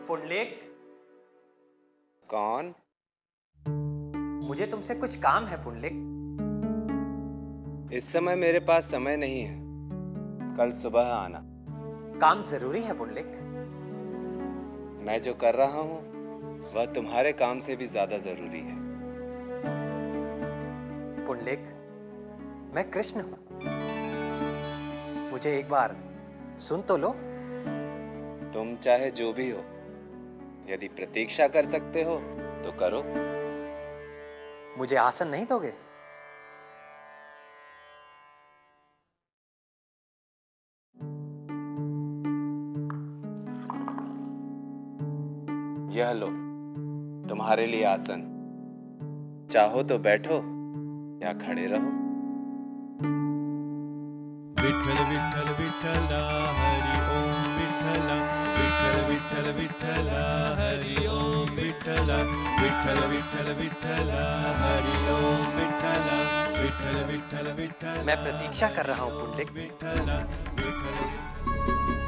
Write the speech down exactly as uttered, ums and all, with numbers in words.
पुंडलिक। कौन? मुझे तुमसे कुछ काम है पुंडलिक। इस समय मेरे पास समय नहीं है, कल सुबह आना। काम जरूरी है पुंडलिक। मैं जो कर रहा हूं वह तुम्हारे काम से भी ज्यादा जरूरी है। पुंडलिक, मैं कृष्ण हूं, मुझे एक बार सुन तो लो। तुम चाहे जो भी हो, यदि प्रतीक्षा कर सकते हो तो करो। मुझे आसन नहीं दोगे? यह लो तुम्हारे लिए आसन, चाहो तो बैठो या खड़े रहो। विठ्ठल विठ्ठल विठ्ठला हरि ओम विठ्ठला, विठ्ठल विठ्ठल विठ्ठला हरि ओम विठ्ठला, विठ्ठल विठ्ठल विठ्ठला हरि ओम विठ्ठला, विठ्ठल विठ्ठल विठ्ठला। मैं प्रतीक्षा कर रहा हूं पुंडलिक। विठ्ठला विठ्ठल।